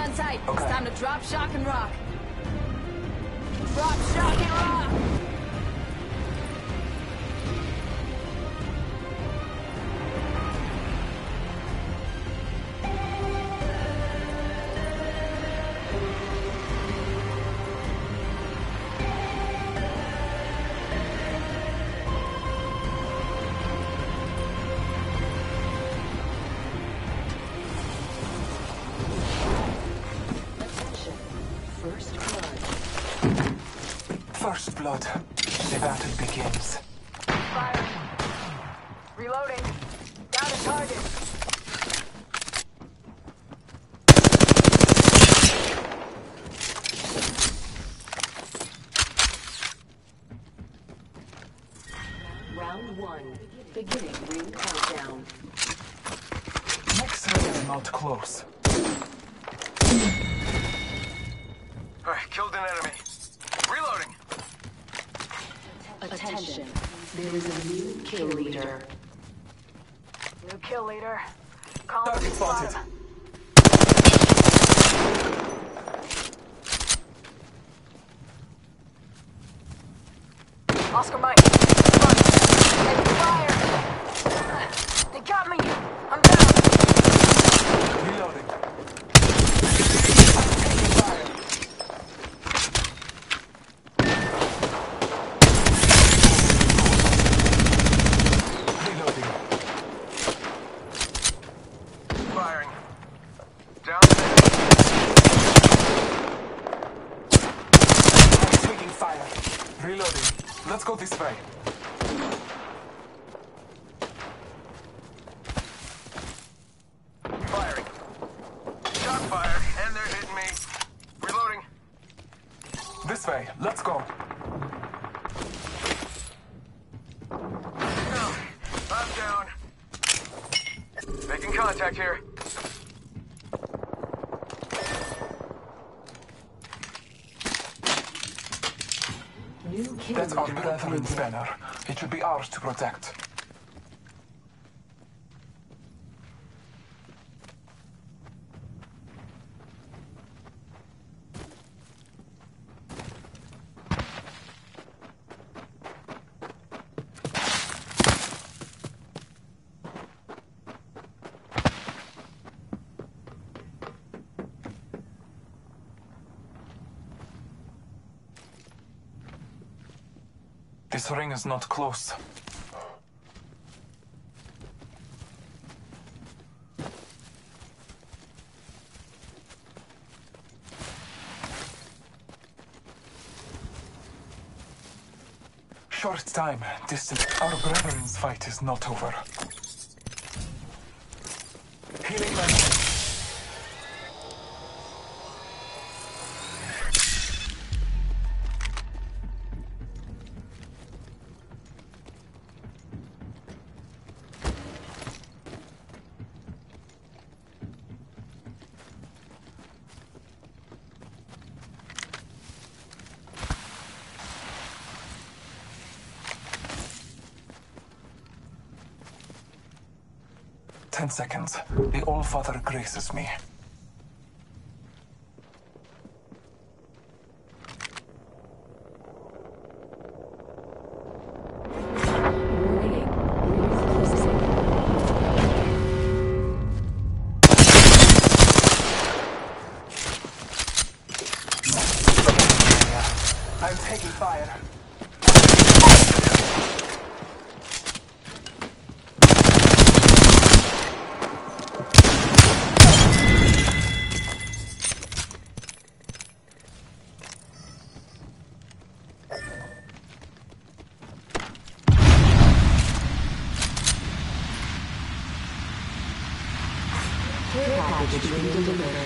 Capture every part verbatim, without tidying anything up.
in sight. Okay. It's time to drop, shock, and rock. Drop, shock, and rock! First blood. The battle begins. Fire. Reloading. Down a target. Round one. Beginning ring countdown. Next ring is not close. Alright, killed an enemy. Reloading. Attention. There is a new kill leader. New kill leader. Call him Target spotted. spotted. Oscar Mike. Run. Take fire. They got me. I'm down. Reloading. Firing. Down. Swinging fire. Reloading. Let's go this way. Firing. Shot fired, and they're hitting me. Reloading. This way. Let's go. No, I'm down. Making contact here. New kill That's our leader brethren's appointed. banner. It should be ours to protect. This ring is not close. Short time, distant. Our brethren's fight is not over. Healing my Ten seconds. The All-Father graces me. Warning. Closing. I'm taking fire. Care package being delivered.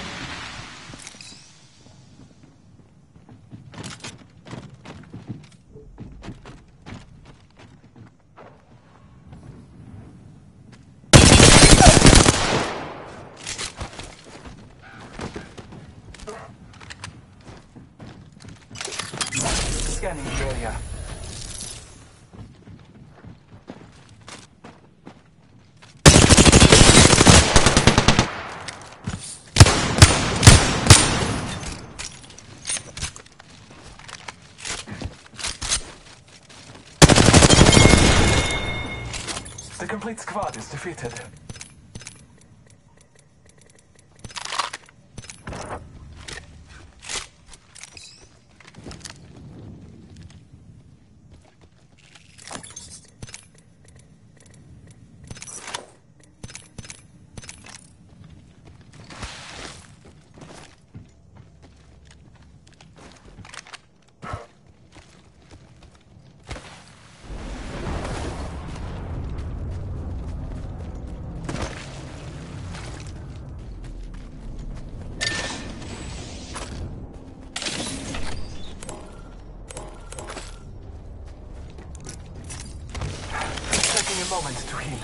Scanning the area. complete squad is defeated. A moment to heal.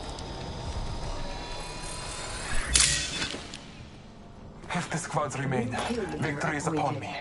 If the squads remain, victory is upon me.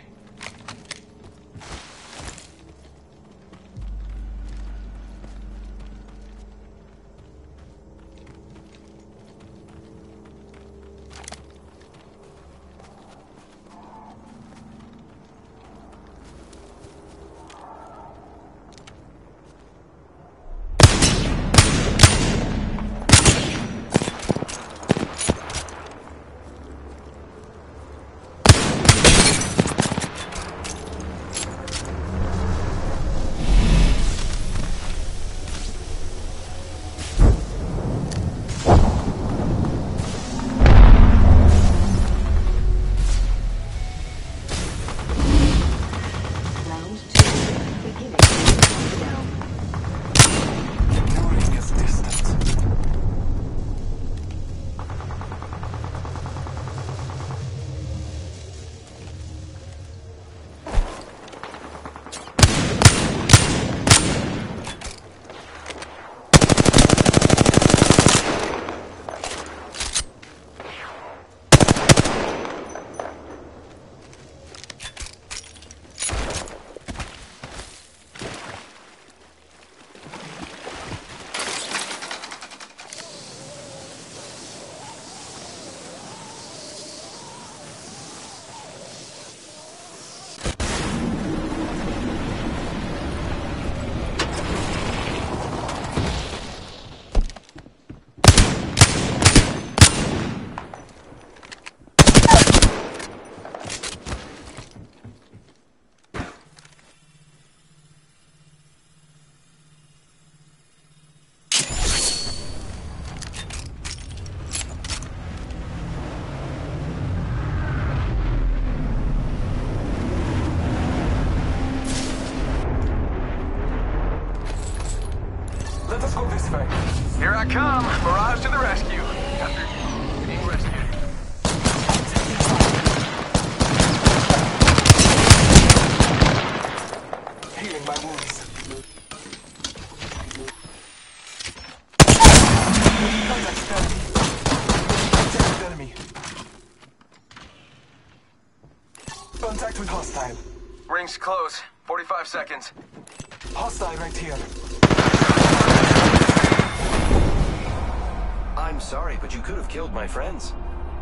Let us go this way. Here I come. Mirage to the rescue. After being rescued. Healing my wounds. Contact enemy. Contact enemy. Contact with hostile. Ring's close. forty-five seconds. Hostile right here. I'm sorry, but you could have killed my friends.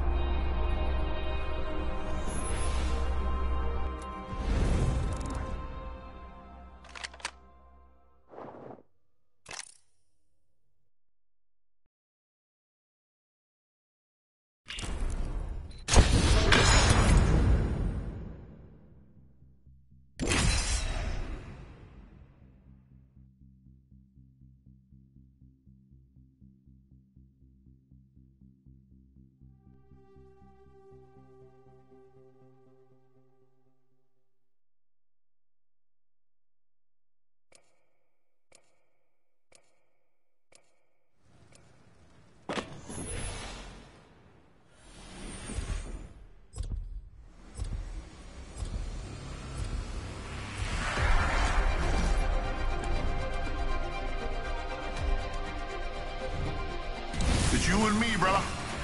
It's you and me, brother.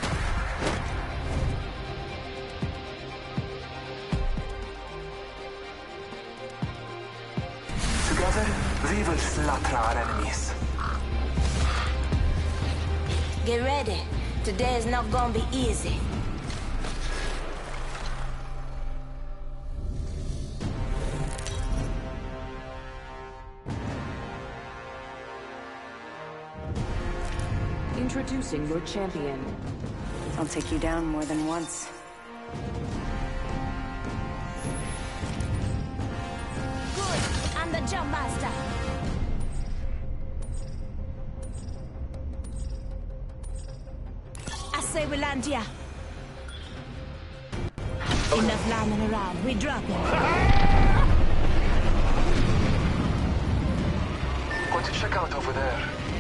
Together, we will slaughter our enemies. Get ready. Today is not gonna be easy. Introducing your champion. I'll take you down more than once. Good! I'm the jump master! I say we land here. Enough lying around, we drop it. Going to check out over there.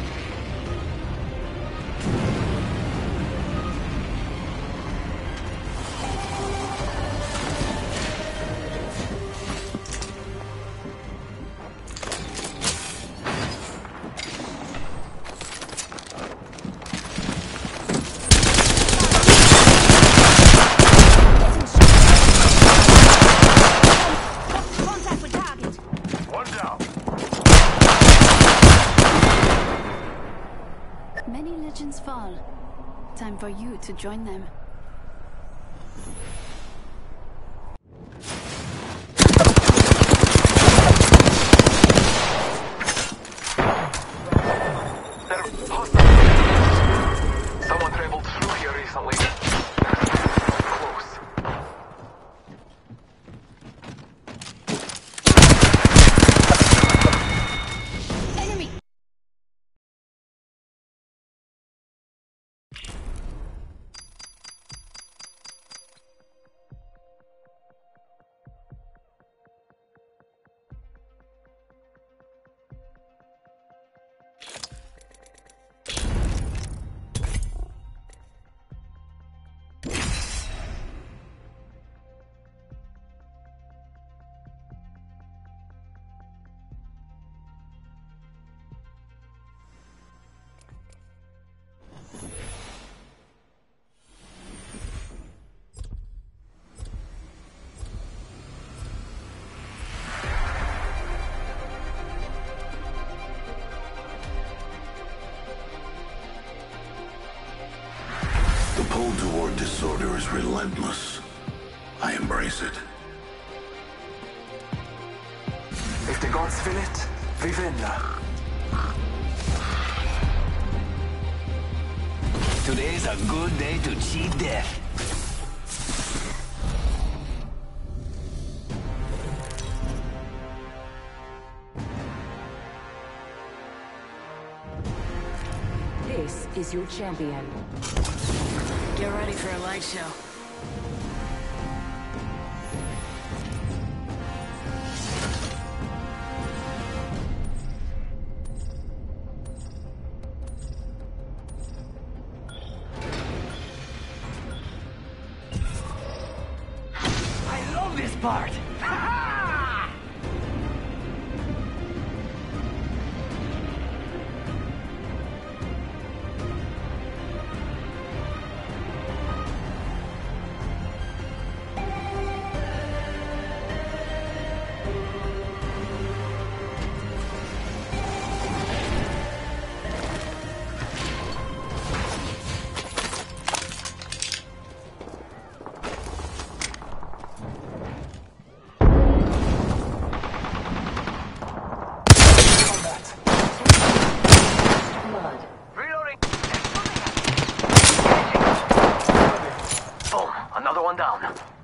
Contact with target. One down. Many legends fall. Time for you to join them. There are hostiles. Someone traveled through here recently. Close. Enemy! The pull toward disorder is relentless. I embrace it. If the gods will it, we win. Today's a good day to cheat death. This is your champion. Get ready for a light show. I love this part! Blood. Reloading. Boom. Another one down.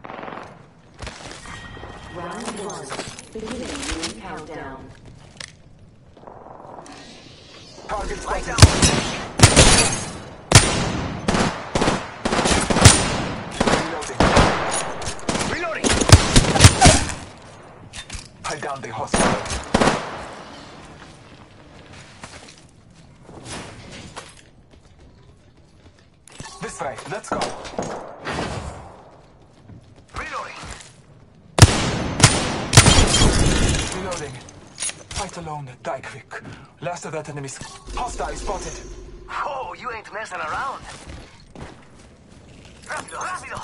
Round one. Beginning ring countdown. Target spotted. Reloading. Reloading. I downed the hostile. This way, let's go. Reloading. Reloading. Fight alone, die quick. Last of that enemy's hostile spotted. Whoa, you ain't messing around. Rápido, rápido.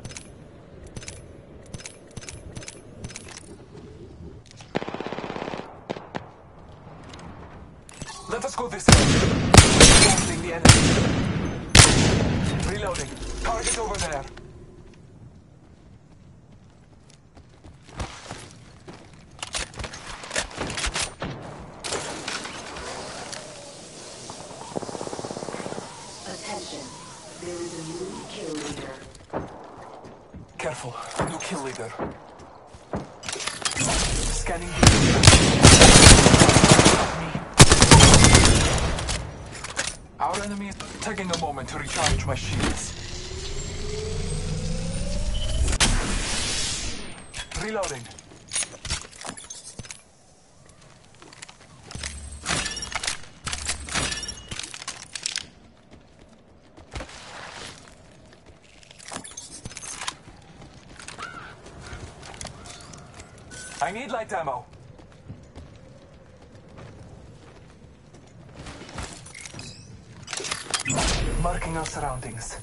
Let us go this way. Blasting the enemy. Reloading. Target over there. Careful, new kill leader. Scanning. Our enemy is taking a moment to recharge my shields. Reloading. I need light ammo. Marking our surroundings.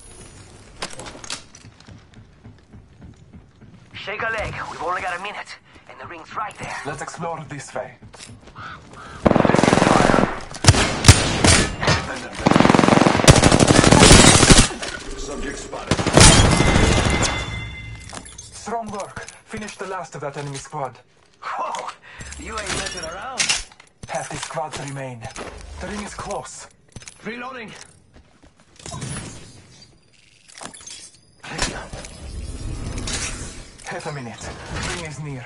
Shake a leg. We've only got a minute, and the ring's right there. Let's explore this way. Subject spotted. Strong work. Finish the last of that enemy squad. Whoa! You ain't messing around. Half the squads remain. The ring is close. Reloading. Half a minute. The ring is near.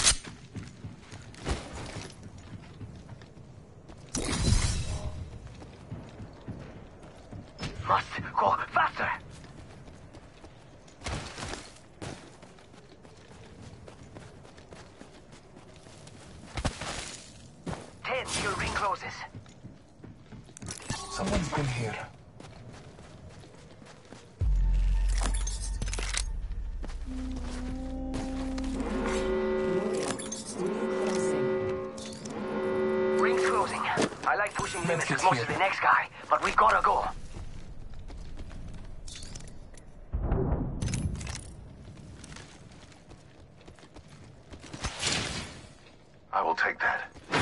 Must go faster. Ten till ring closes. Someone's been here. Ring's closing. I like pushing limits Medkit's as much here. as the next guy, but we gotta go. I will take that.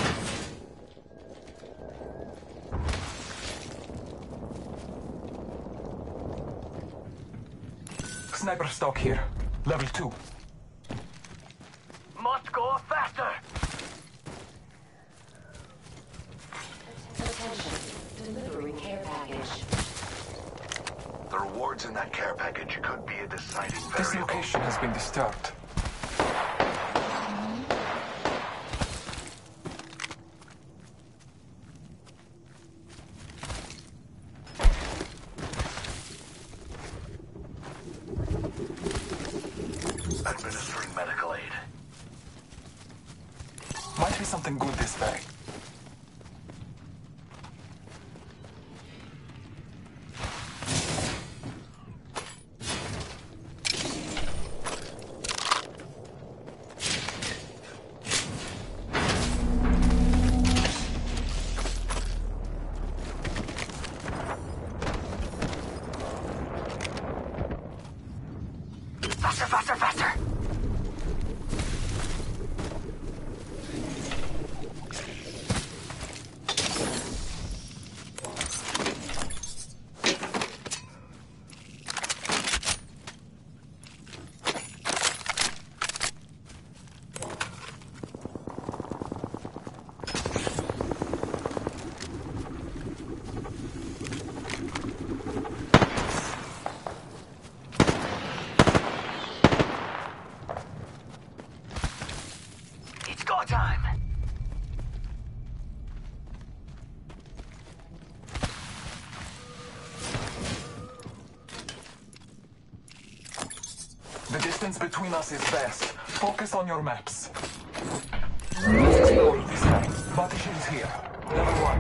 Sniper stock here. Level two. Must go faster. Attention. Delivering care package. The rewards in that care package could be a deciding This variable. location has been disturbed. Administering medical aid. Might be something good this way. Faster, faster, faster. It's go time. The distance between us is vast. Focus on your maps. Let's explore this way. Body shields here. Level one.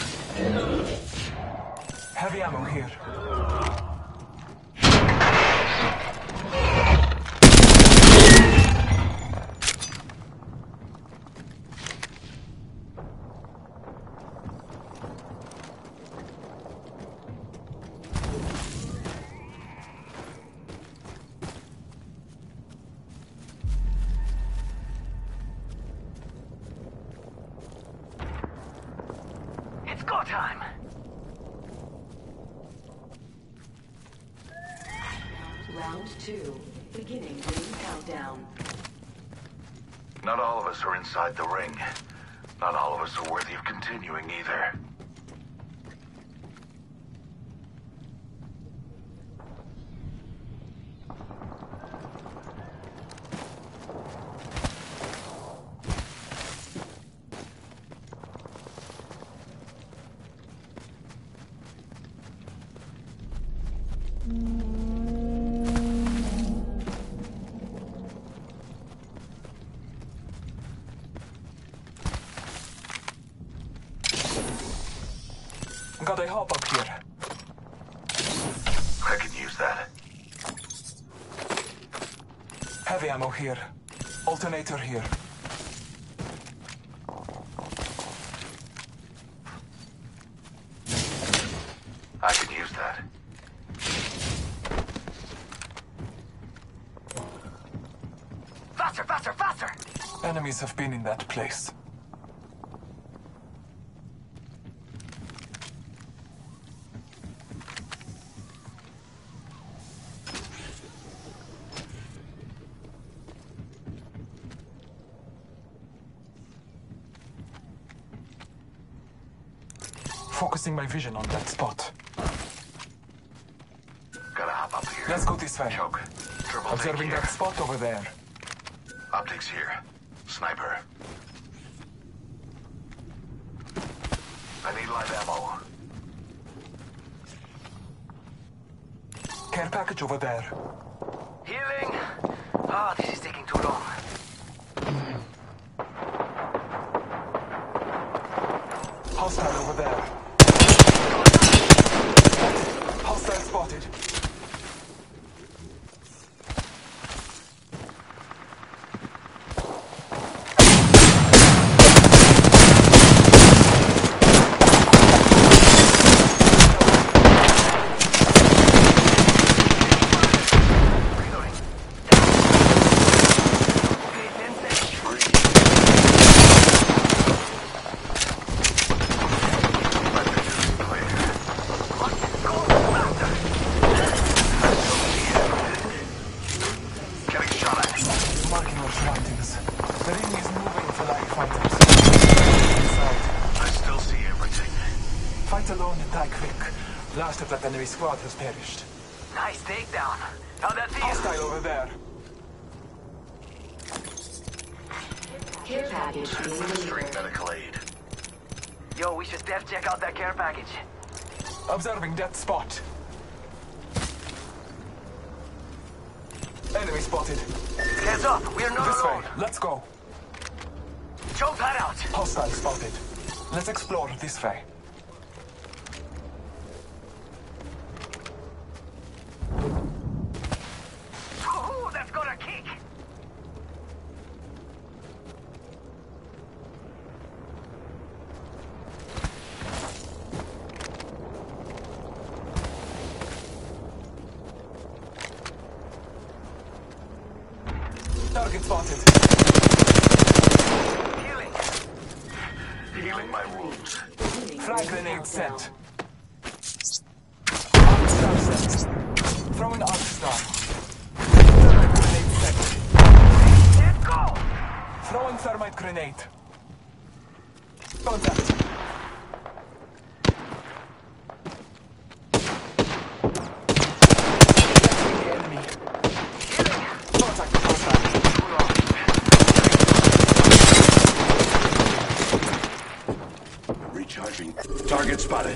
Heavy ammo here. It's go time. Round two. Beginning ring countdown. Not all of us are inside the ring. Not all of us are worthy of continuing either. got a hop up here. I can use that. Heavy ammo here. Alternator here. I can use that. Faster, faster, faster! Enemies have been in that place. Focusing my vision on that spot. Gotta hop up here. Let's go this way. Choke. Triple take Observing here. that spot over there. Optics here. Sniper. I need light ammo. Care package over there. Healing! Ah, this is taking too long. Hostile over there. Hostile spotted. Last of that enemy squad has perished. Nice takedown. How'd that feel? Hostile over there. Care package being Administering delivered. medical aid. Yo, we should def check out that care package. Observing that spot. Enemy spotted. Heads up, we're not This way. alone. Let's go. Choke that out. Hostile spotted. Let's explore this way. Ooh, that's got a kick. Target spotted. Healing. Healing my wounds. Frag grenade set. Arc star set. Throwing arc star. Thermite grenade set. Let's go. Throwing thermite grenade. Contact. Detecting the enemy. Contact hostile. Recharging. Target spotted.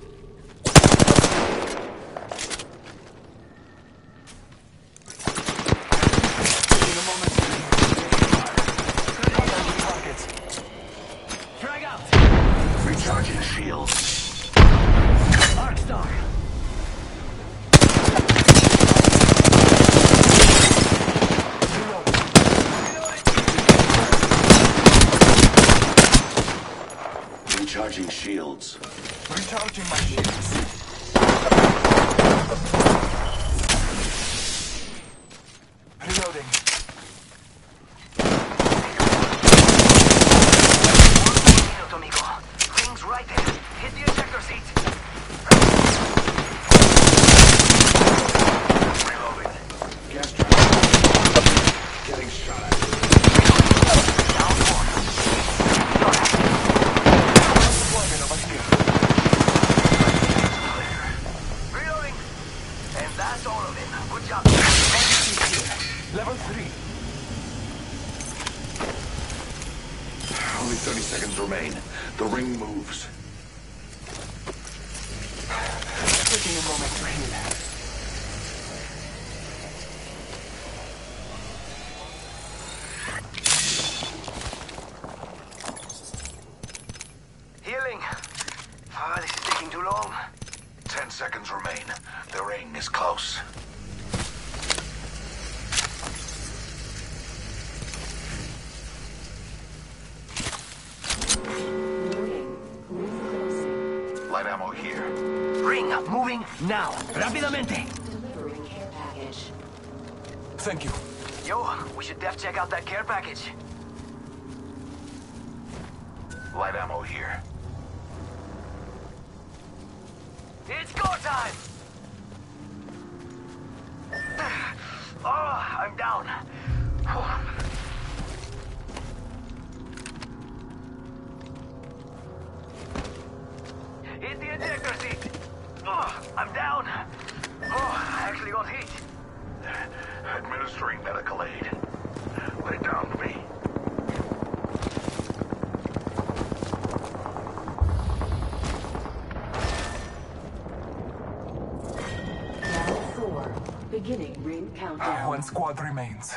In a moment. Contacting target. Drag out. Recharging shields. Arc star. Reload. Recharging shields. Recharging my shields. Reloading. Minuto, amigo. Rings right there. Hit the ejector seat. Reloading. Gas trap. Getting shot at. Down one. Deployment over here. Reloading. And that's all of it. Good job. Level three. Only thirty seconds remain. The ring moves. Taking a moment to heal. Healing. Ah, this is taking too long. moving now. Rápidamente. Delivering care package. Thank you. Yo, we should def check out that care package. Light ammo here. It's go time! Oh, I'm down. Hit the ejector seat. Oh, I'm down. Oh, I actually got hit. Administering medical aid. Lay down to me. Round four. Beginning ring countdown. One squad remains.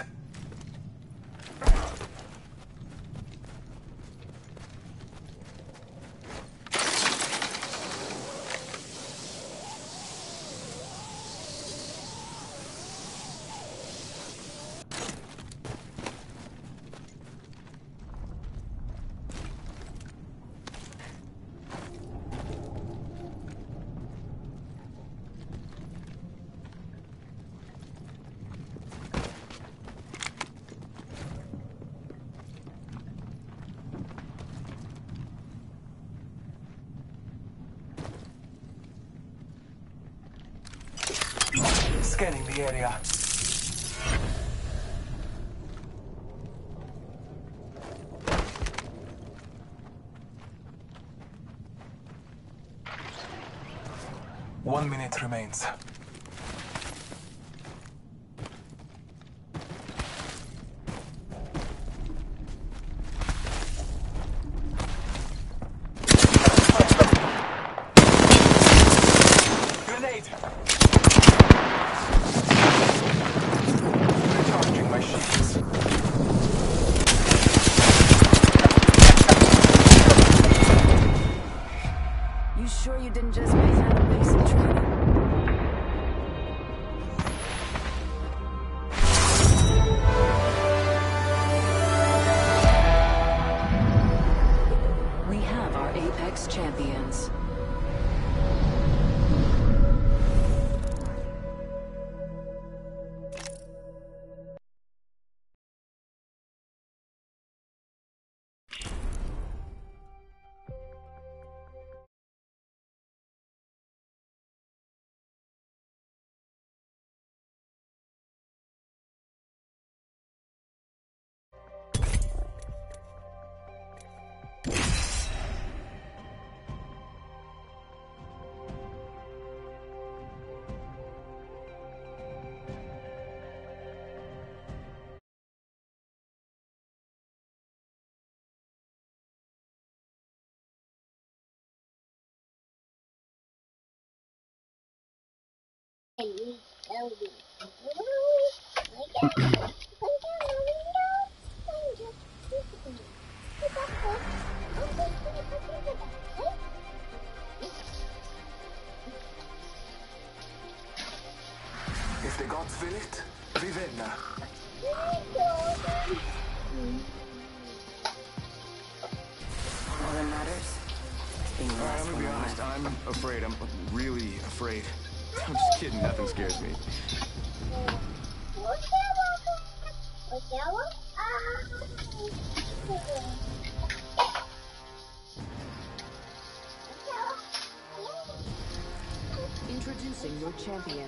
Scanning the area. One minute remains. Grenade! Recharging my shields. You sure you didn't just raise out of basic training? We have our Apex champions. If the gods will it, Vivenna. All that matters is being the last I'm one gonna be honest, alive. I'm afraid. I'm really afraid. I'm just kidding, nothing scares me. Introducing your champion.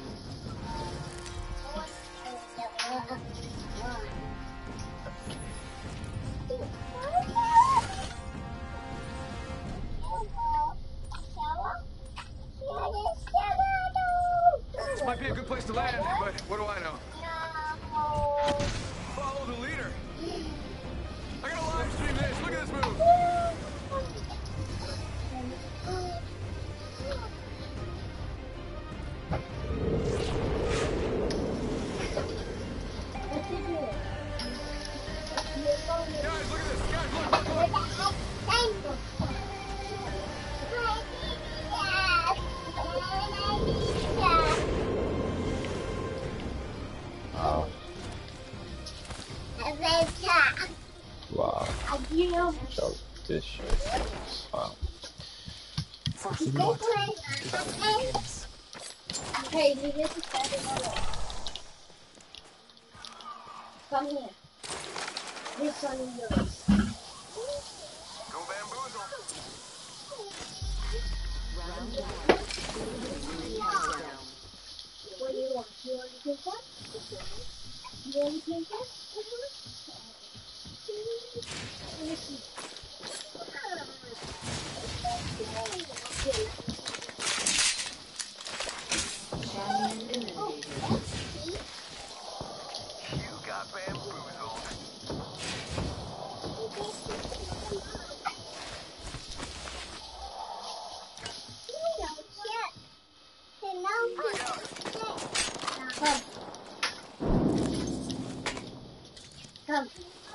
This might be a good place to land, but what do I know? Follow the leader. I gotta live stream this. Look at this move. Guys, look at this. Guys, look, look, look. Wow. So this shit. Wow. First blood. Begins. Hey, you get to stand in my way. Come here. This one is yours. Go bamboozle. Round one. Countdown. What do you want? You want to take that? You want to take that? Let me see. Champion eliminated. You got bamboozled. Frag out. Come. Come.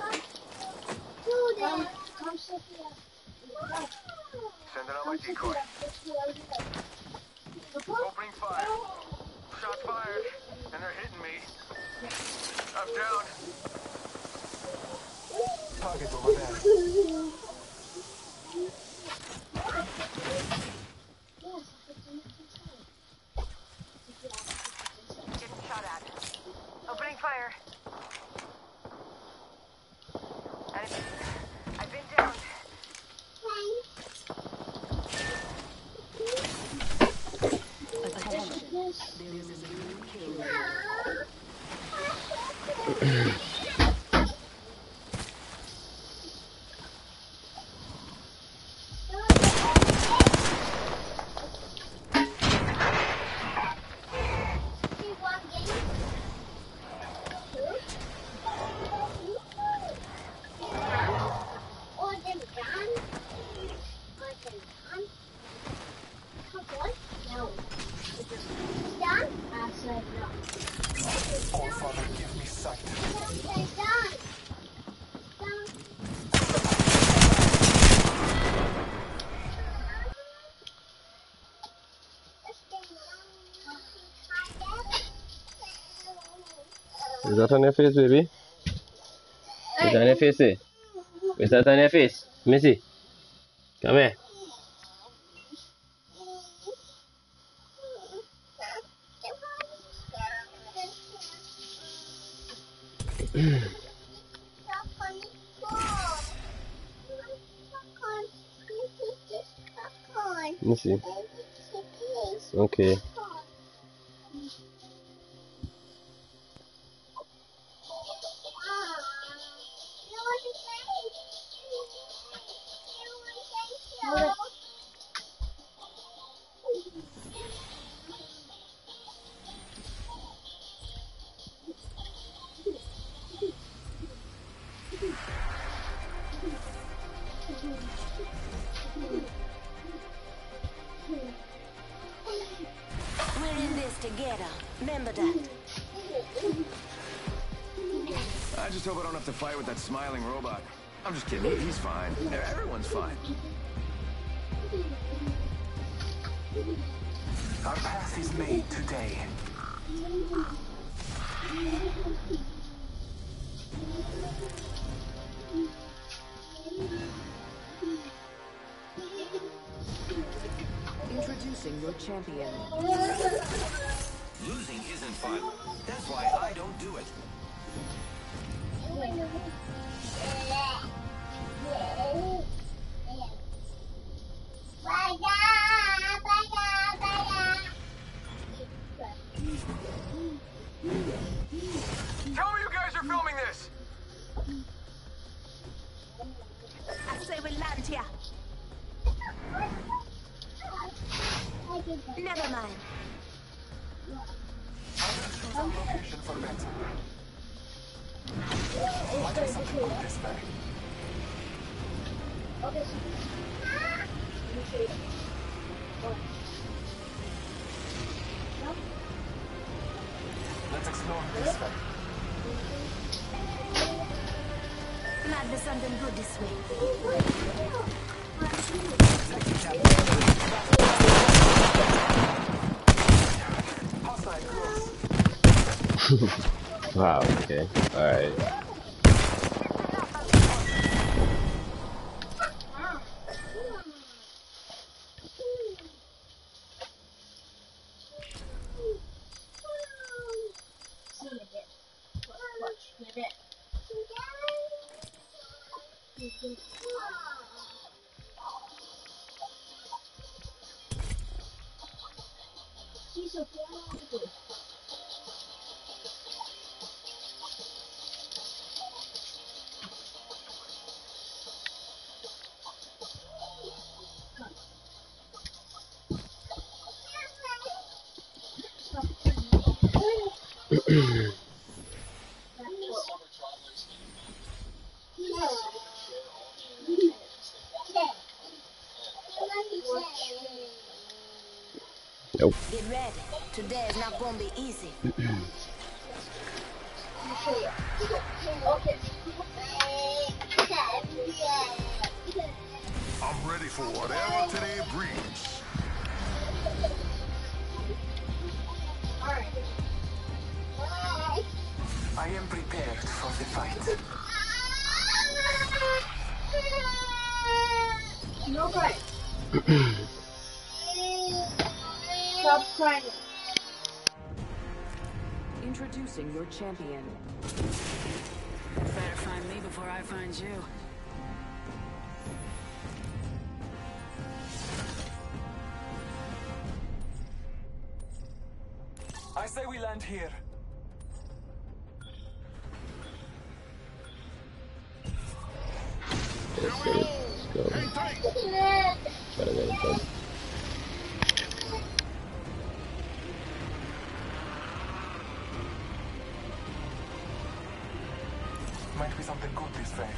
Come. Come, Sophia. Come. Sending out my decoy. Opening fire. Shots fired, and they're hitting me. I'm down. Target over there. Getting shot at. Opening fire. Enemy. I've been down. Attention. There is a new kill. Oh, Father, give me sight. Is that on your face, baby? Is that on your face, eh? Is that on your face? Missy, come here. Missy. Okay. We're in this together. Remember that. I just hope I don't have to fight with that smiling robot. I'm just kidding. He- He's fine. Everyone's fine. Our path is made today. Introducing your champion. Losing isn't fun. That's why I don't do it. Tell me you guys are filming this. I say we land here. Never mind. Choose our location for better. Might be something good this way. Let's explore this way. Might be something good this way. Hostile close. Wow, okay. Alright. 洗手间那个。 Nope. Get ready. Today is not gonna be easy. I'm ready for whatever today brings. I am prepared for the fight. No crying. Stop crying. Introducing your champion. Better find me before I find you. I say we land here. Let's get it. Let's go. Try to get it done. Might be something good this way.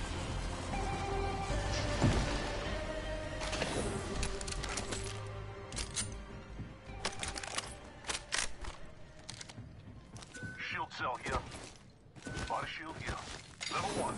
Shield cell here. Body shield here. Level one.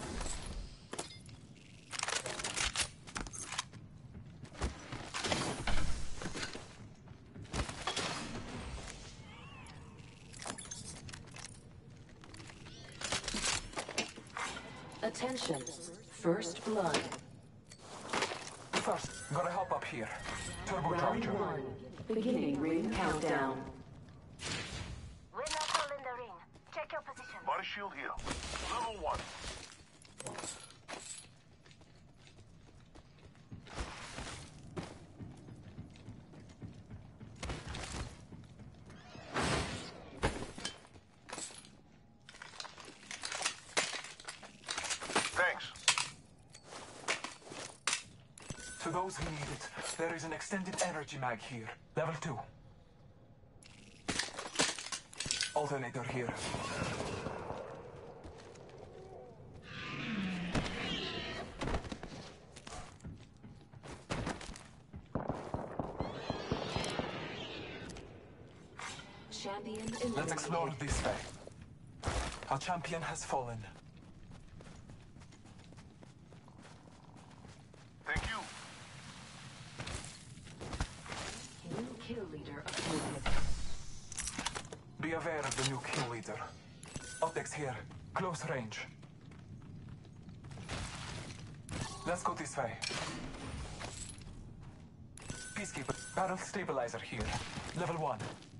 Attention. First blood. First, gotta hop up here. Round Turbocharger. one. Beginning ring countdown. We're not all in the ring. Check your position. Body shield here. Level one. Thanks. To those who need it, there is an extended energy mag here. Level two. Alternator here. Champion Let's eliminated. explore this way. Our champion has fallen. Thank you. New kill leader appointed. Be aware of the new kill leader. Optics here. Close range. Let's go this way. Peacekeeper. Barrel stabilizer here. Level one.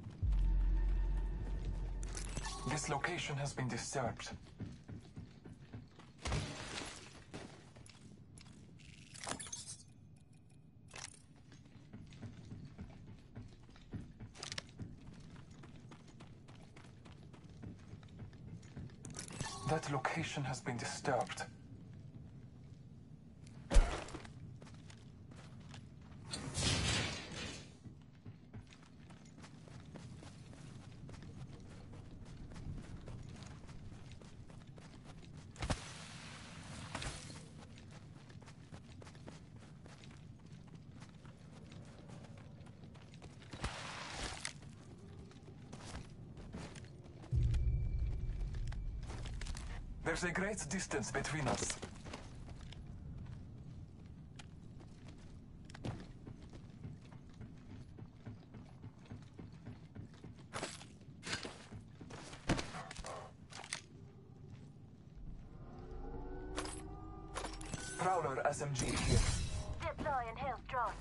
This location has been disturbed. That location has been disturbed. There's a great distance between us. Prowler S M G here. Deploy and health drone.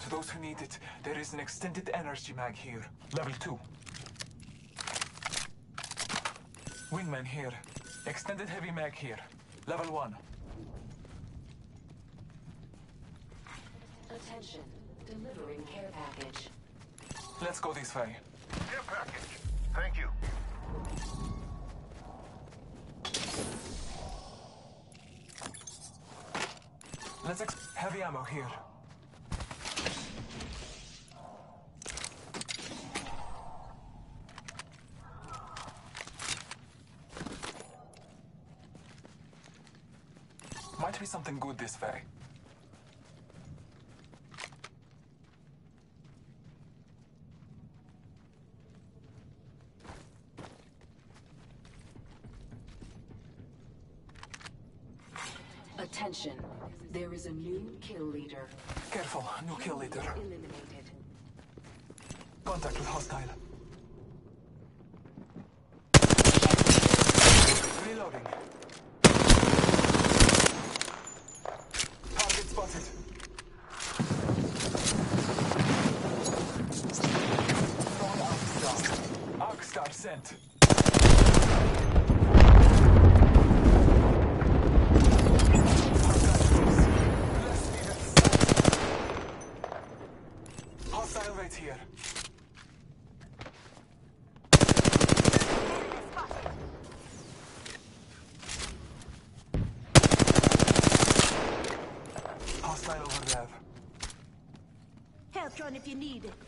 To those who need it, there is an extended energy mag here. Level two. Wingman here. Extended heavy mag here. Level one. Attention. Delivering care package. Let's go this way. Care package. Thank you. Let's ex- heavy ammo here. Might be something good this way. Attention. There is a new kill leader. Careful, new kill leader. Eliminated. Contact with hostile. Reloading. Target spotted. Throwing Arcstar. Arcstar sent. Hostile right here. Hostile over there. Health run if you need it.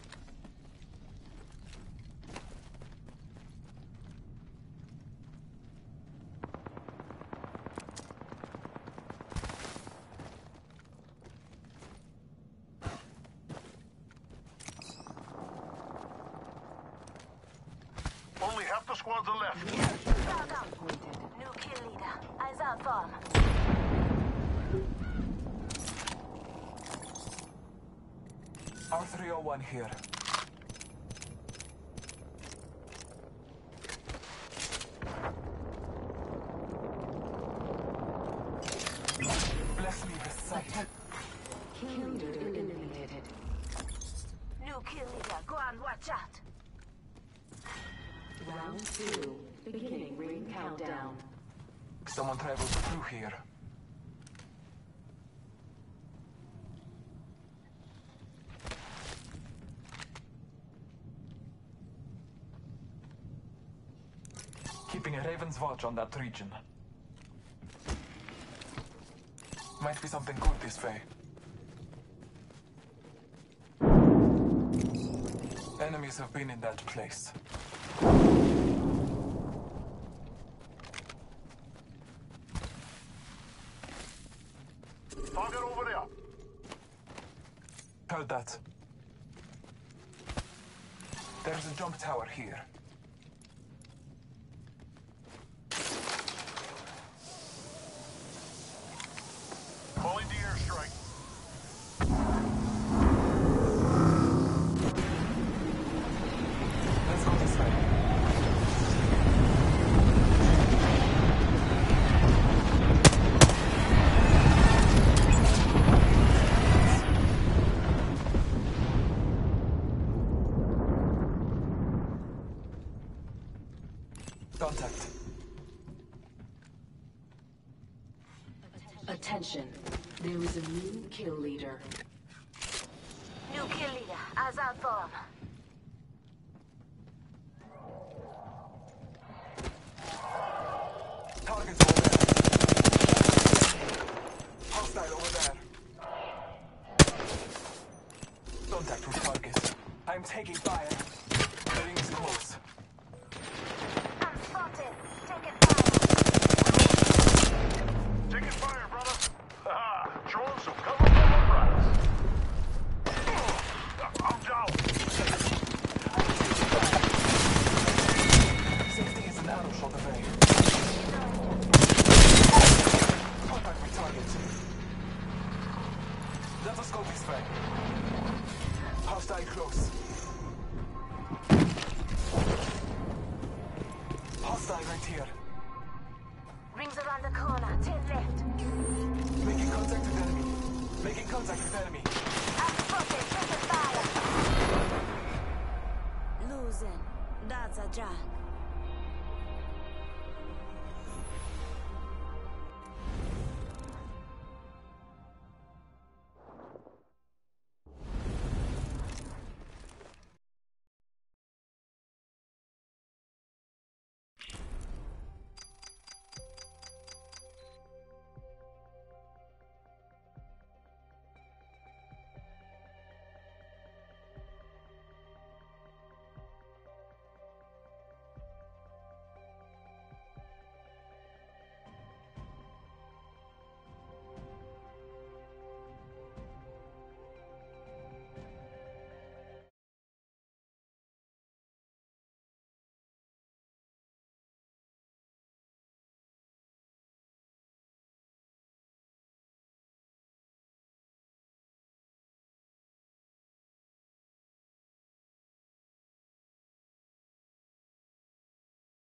Only half the squads are left. Found out. New kill leader. Eyes out farm. R three oh one here. Bless me with sight. Kill leader eliminated. New kill leader. Go on, watch out. Round two. Beginning ring countdown. Someone traveled through here. Keeping a Raven's watch on that region. Might be something good this way. Enemies have been in that place. Target over there. Heard that. There's a jump tower here. Calling the airstrike. Let's go this way. Contact. Attention. There is a new kill leader. New kill leader. Eyes out farm. Targets over there. Hostile over there. Contact with target. I'm taking fire. The ring is close. I'm spotted. Taking fire. Taking fire, brother. Haha. Throwing some cover for my prize. I'm down. Safety is an arrow shot away. Contact with target. Let us go this way. Hostile close. Hostile right here. Rings around the corner. Ten left. Making contact with enemy. Making contact with enemy. I'm spotted. Taking Roger.